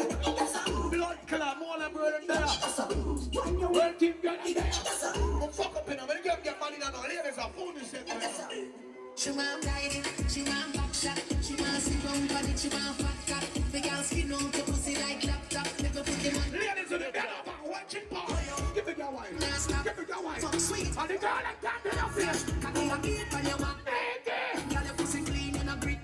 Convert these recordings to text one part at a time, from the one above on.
Blood clot, more than brother there. Well, team got there. Don't fuck up in them. When you get money down, ladies are foolish. She want ride it, she want back shot, she want sit down on it, she want fat cat. The girl skin out the pussy like laptop. Never put them on. Ladies in the bed up and watching porn. Give it your wife. Give it your wife. Fuck sweet. And the girl like that in your face. Cocky a beat on your back. Girl your pussy clean and a grip.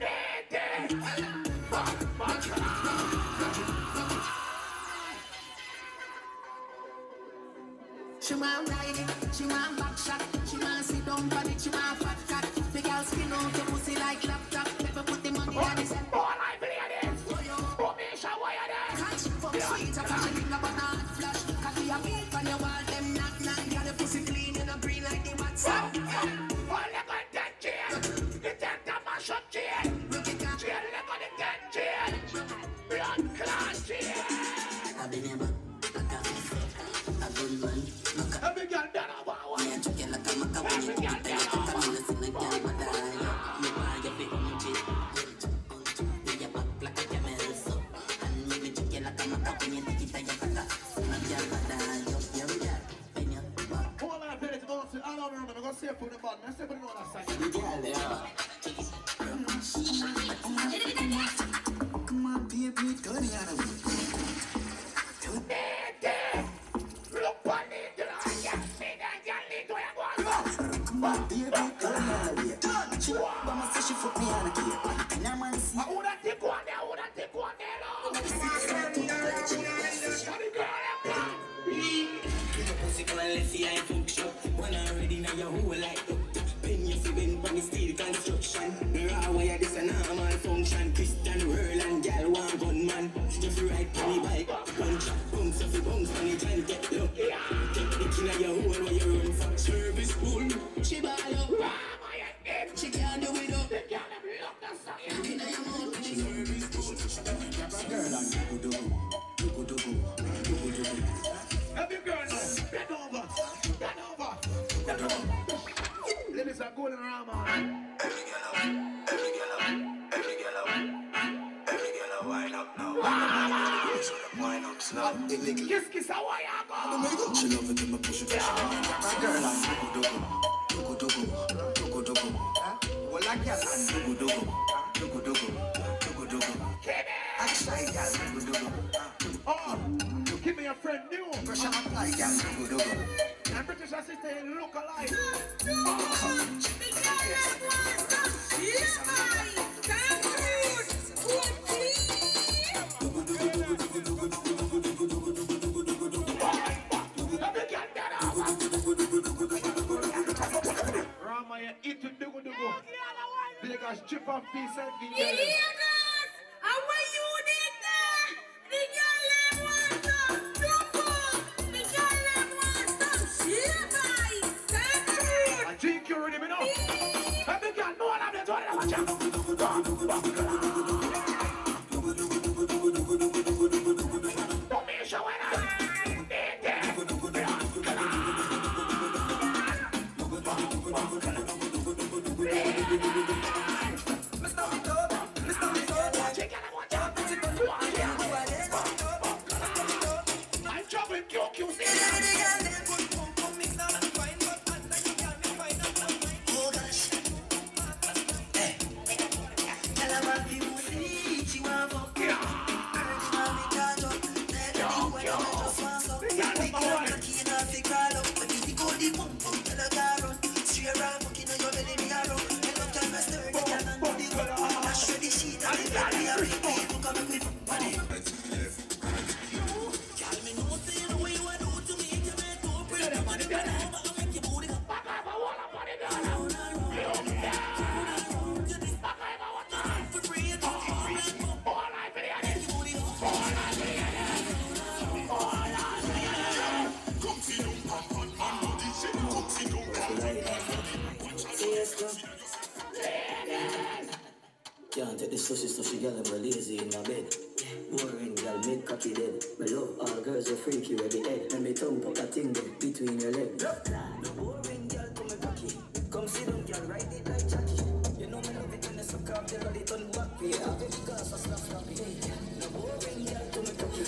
She want ride it, she want back shot, she want sit down on it, she want fat cat. The girl skin out the pussy like laptop. Never put the money on his head. All I believe is. Put me show why you're there. Catch, fuck sweet, a fashion thing about a hot flash. Cocky a beat on your wall, them knock knock. Girl your pussy clean and a green like the WhatsApp. All look at that jail. You take the mash up jail. Look at that jail, look at the dead jail. Blood clot jail. I've been here, but a good man. Every girl done over one. Yeah, check it like I'm a couple. Every girl done over one. Listen like girl, but you buy your big mochi. Do your back like a camel, so. And maybe check it like I'm a couple. You take it like your brother. Not your brother, you're that. When you're back. All I feel is going to I don't remember. I'm going to say for the bottom. I'm going to say for the other side. Come on, baby, go the other way. Look on it, you know, I can't see that girl need to go on. Come on, baby, go the other way. Mama says she fuck me on the key. And I'm on the I wouldn't take one there, I wouldn't take one there, no. What the girl have done? Pussy come and let's see I fuck shop. When I'm ready now your whole life up. Pen you see when from the steel construction. The raw wire this a normal function. Christian whirl and gal one gunman. Just right on the bike. Punch bounce off the bounce on the child get low. Get the king of your hole while you run for service pool. She ball up. She can't do it up. They can't have look the song. King of your mouth when she service pool. girl and do. Every girl now, bend over. Ladies are going around, man. Every girl wind up now. Wind up slow. Kiss, how are you go? She love it when I push it. Girl and do. Well, I can't do. Actually, girl, do. Oh, give me a friend new. Pressure apply, girl, do. And British assistant look alike. Ramaya eat to dugu. Because chip off piece and the drink you already know. Every girl know what I'm doing. Don't be sure when I'm traveling QQC. Can't take the sushi girl and we're lazy in my bed. Boring girl, make cocky dead. My love, all girls are freaky where the head. Let me tongue poke a thing between your legs. No boring girl, come and cocky. Come sit down, girl, ride it like Jackie. You know me love it when I suck up the lolly turn back. Yeah, baby girl, so slap. No boring girl, come and cocky.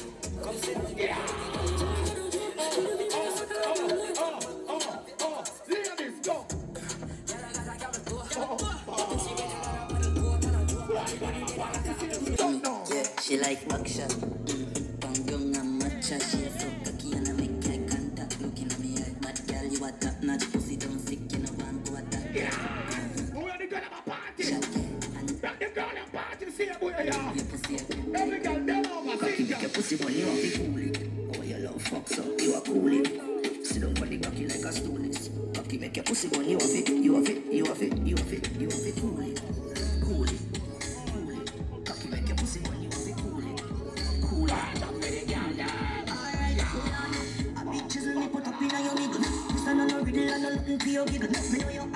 like backshot. Bang down and matcha. She a so cocky and I make eye contact. Looking at me like bad girl, you a top notch. Pussy down sick, you know want to attack. Yeah. Who are the girl of a party? Rock the girl of a party, see a boy, yeah. Every girl, tell over, Cocky make your pussy when you have to cool it. Oh, you love fuck so you are cool it. Sit down on the cocky like a stool is. Cocky make your pussy when you have it, you have it, you have it, you have it, you have it, cool it, cool it, cool it. Cocky make your pussy when you have it, cool it, cool it. A bitch is when you put up in your niggle. Stand on a riddle and a nothing for your giggle. Me know you